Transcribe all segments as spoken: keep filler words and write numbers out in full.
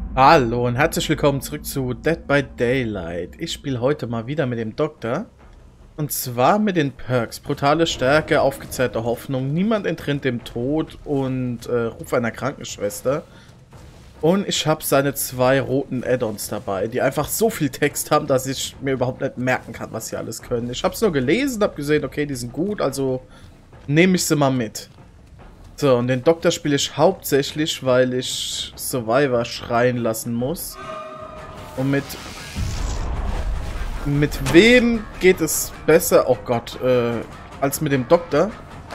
Hallo und herzlich willkommen zurück zu Dead by Daylight. Ich spiele heute mal wieder mit dem Doktor. Und zwar mit den Perks. Brutale Stärke, aufgezählte Hoffnung, niemand entrinnt dem Tod und äh, Ruf einer Krankenschwester. Und ich habe seine zwei roten Add-ons dabei, die einfach so viel Text haben, dass ich mir überhaupt nicht merken kann, was sie alles können. Ich habe es nur gelesen, habe gesehen, okay, die sind gut, also nehme ich sie mal mit. So, und den Doktor spiele ich hauptsächlich, weil ich Survivor schreien lassen muss. Und mit... Mit wem geht es besser, oh Gott, äh, als mit dem Doktor?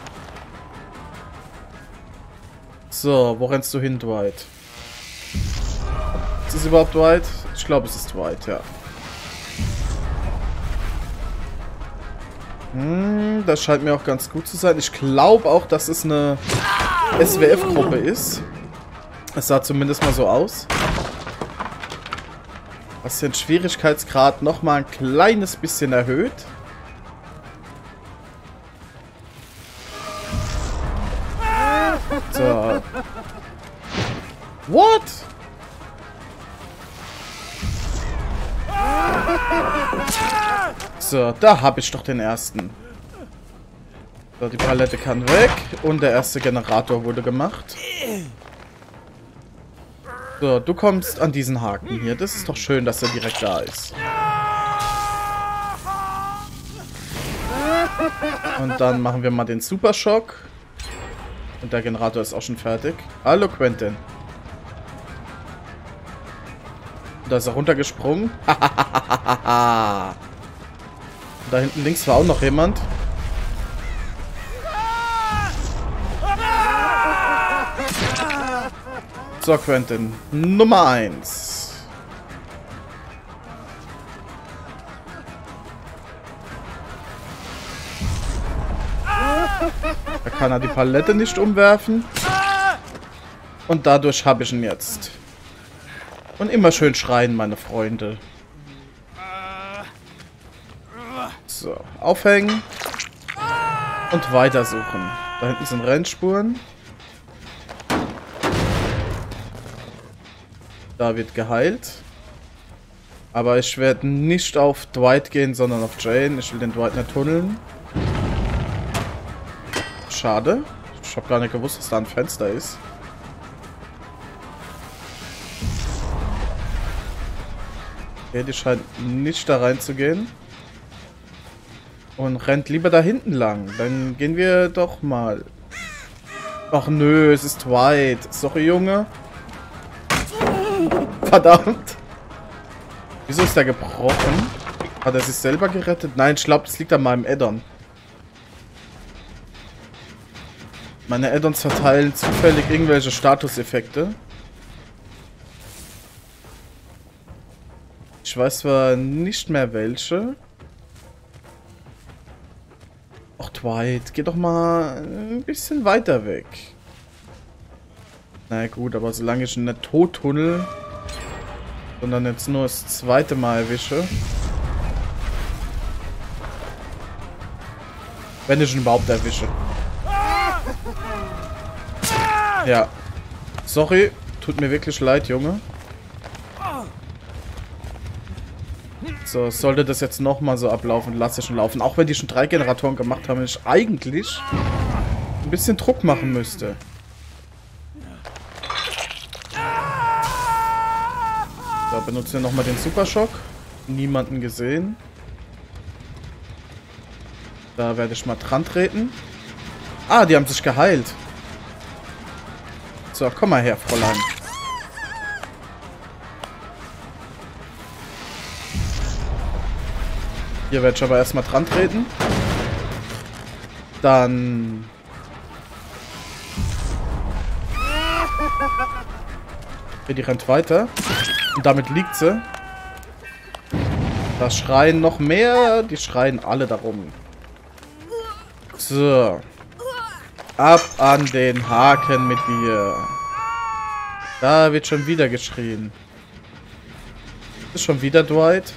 So, wo rennst du hin, Dwight? Ist es überhaupt Dwight? Ich glaube, es ist Dwight, ja. Hm, das scheint mir auch ganz gut zu sein. Ich glaube auch, dass es eine S W F-Gruppe ist. Es sah zumindest mal so aus. Was den Schwierigkeitsgrad noch mal ein kleines bisschen erhöht. So. What? So, da habe ich doch den ersten. So, die Palette kann weg. Und der erste Generator wurde gemacht. So, du kommst an diesen Haken hier. Das ist doch schön, dass er direkt da ist. Und dann machen wir mal den Superschock. Und der Generator ist auch schon fertig. Hallo, Quentin. Da ist er runtergesprungen. Da hinten links war auch noch jemand. So, Quentin. Nummer eins. Da kann er die Palette nicht umwerfen. Und dadurch habe ich ihn jetzt. Und immer schön schreien, meine Freunde. So, aufhängen. Und weitersuchen. Da hinten sind Rennspuren. Da wird geheilt. Aber ich werde nicht auf Dwight gehen, sondern auf Jane. Ich will den Dwight nicht tunneln. Schade. Ich habe gar nicht gewusst, dass da ein Fenster ist. Okay, die scheint nicht da reinzugehen. Und rennt lieber da hinten lang. Dann gehen wir doch mal. Ach nö, es ist Dwight. Sorry, Junge. Verdammt. Wieso ist der gebrochen? Hat er sich selber gerettet? Nein, ich glaube, das liegt an meinem Add-on. Meine Add-ons verteilen zufällig irgendwelche Statuseffekte. Ich weiß zwar nicht mehr welche. Ach, Dwight, geh doch mal ein bisschen weiter weg. Na gut, aber solange ich ihn nicht tot tunnel, sondern jetzt nur das zweite Mal erwische. Wenn ich ihn überhaupt erwische. Ja. Sorry, tut mir wirklich leid, Junge. So, sollte das jetzt nochmal so ablaufen, lasse ich schon laufen. Auch wenn die schon drei Generatoren gemacht haben, ich eigentlich ein bisschen Druck machen müsste. So, benutzen wir nochmal den Superschock. Niemanden gesehen. Da werde ich mal dran treten. Ah, die haben sich geheilt. So, komm mal her, Fräulein. Hier werde ich aber erstmal dran treten. Dann... Okay, die rennt weiter. Und damit liegt sie. Da schreien noch mehr. Die schreien alle darum. So. Ab an den Haken mit dir. Da wird schon wieder geschrien. Ist schon wieder Dwight?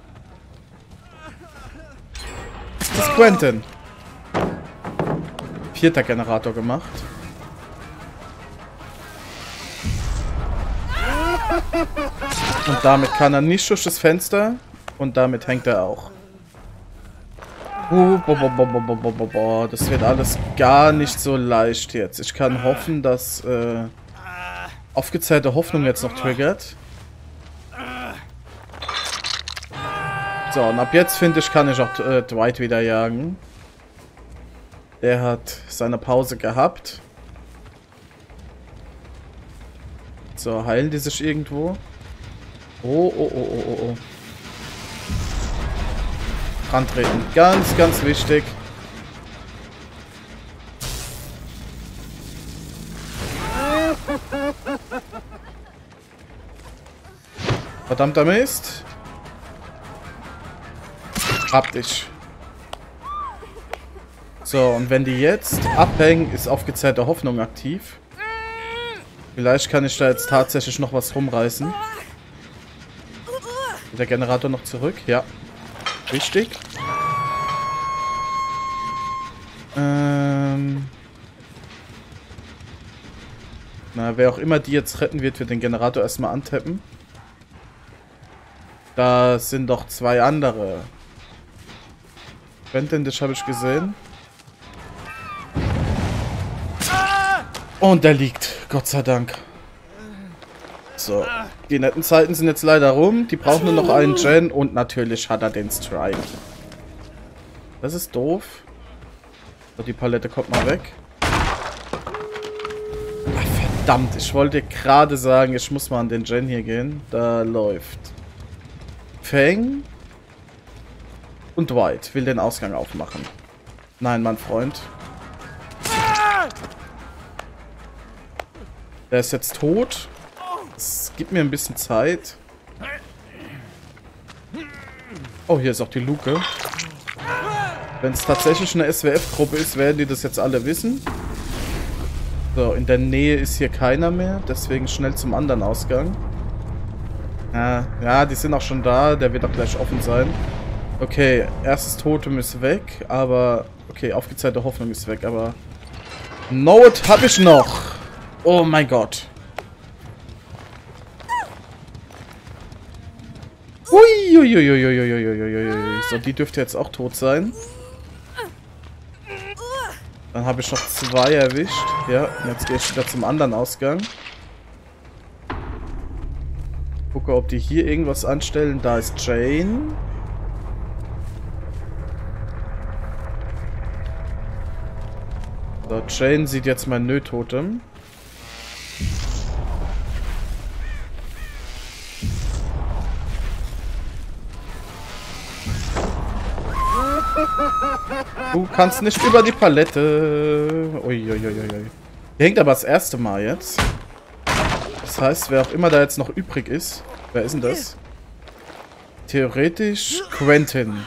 Das ist Quentin. vierter Generator gemacht. Und damit kann er nicht durch das Fenster. Und damit hängt er auch. Uh, bo, bo, bo, bo, bo, bo, bo. Das wird alles gar nicht so leicht jetzt. Ich kann hoffen, dass äh, aufgezehrte Hoffnung jetzt noch triggert. So, und ab jetzt, finde ich, kann ich auch äh, Dwight wieder jagen. Der hat seine Pause gehabt. So, heilen die sich irgendwo? Oh, oh, oh, oh, oh, oh. Rantreten. Ganz, ganz wichtig. Verdammter Mist. Hab dich. So, und wenn die jetzt abhängen, ist aufgezehrte Hoffnung aktiv. Vielleicht kann ich da jetzt tatsächlich noch was rumreißen. Geht der Generator noch zurück? Ja. Wichtig. Ähm. Na, wer auch immer die jetzt retten wird, wird den Generator erstmal antappen. Da sind doch zwei andere. Quentin, das habe ich gesehen. Und der liegt. Gott sei Dank. So. Die netten Zeiten sind jetzt leider rum. Die brauchen nur noch einen Gen. Und natürlich hat er den Strike. Das ist doof. So, die Palette kommt mal weg. Ach, verdammt. Ich wollte gerade sagen, ich muss mal an den Gen hier gehen. Da läuft Feng und Dwight will den Ausgang aufmachen. Nein, mein Freund. Der ist jetzt tot. Es gibt mir ein bisschen Zeit. Oh, hier ist auch die Luke. Wenn es tatsächlich eine S W F-Gruppe ist, werden die das jetzt alle wissen. So, in der Nähe ist hier keiner mehr. Deswegen schnell zum anderen Ausgang. Ja, ja, die sind auch schon da. Der wird auch gleich offen sein. Okay, erstes Totem ist weg. Aber, okay, aufgezehrte Hoffnung ist weg. Aber Note habe ich noch. Oh mein Gott. Uiuiuiuiuiuiuiui. So, die dürfte jetzt auch tot sein. Dann habe ich noch zwei erwischt. Ja, jetzt gehe ich wieder zum anderen Ausgang. Gucke, ob die hier irgendwas anstellen. Da ist Jane. So, Jane sieht jetzt mein Nötotem. Du kannst nicht über die Palette. Uiuiuiui. Hier hängt aber das erste Mal jetzt. Das heißt, wer auch immer da jetzt noch übrig ist. Wer ist denn das? Theoretisch Quentin.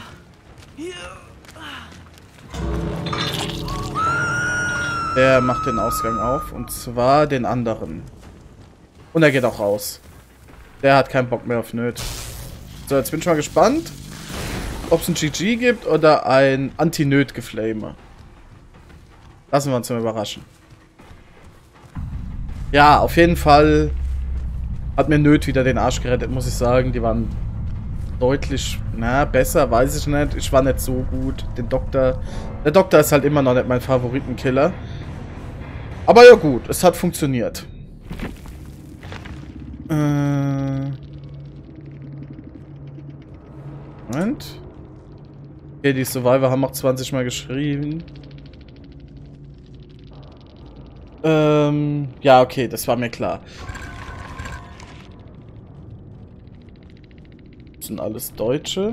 Der macht den Ausgang auf. Und zwar den anderen. Und er geht auch raus. Der hat keinen Bock mehr auf Nöt. So, jetzt bin ich mal gespannt, ob es ein G G gibt oder ein Anti-Nöt-Geflame. Lassen wir uns mal überraschen. Ja, auf jeden Fall hat mir Nöt wieder den Arsch gerettet, muss ich sagen. Die waren deutlich, na, besser, weiß ich nicht. Ich war nicht so gut. Den Doktor, der Doktor ist halt immer noch nicht mein Favoritenkiller. Aber ja gut, es hat funktioniert. Äh... Moment. Okay, die Survivor haben auch zwanzig Mal geschrieben. Ähm, ja, okay, das war mir klar. Das sind alles Deutsche.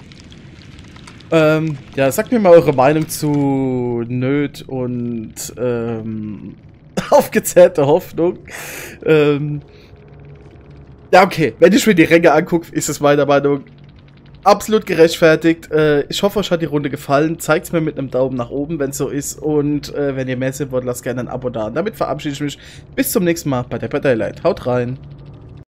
Ähm, ja, sagt mir mal eure Meinung zu Nöt und ähm, aufgezehrte Hoffnung. Ähm, ja, okay, wenn ich mir die Ränge angucke, ist es meiner Meinung absolut gerechtfertigt. Äh, ich hoffe, euch hat die Runde gefallen. Zeigt es mir mit einem Daumen nach oben, wenn es so ist. Und äh, wenn ihr mehr sehen wollt, lasst gerne ein Abo da. Und damit verabschiede ich mich. Bis zum nächsten Mal bei Dead by Daylight. Haut rein.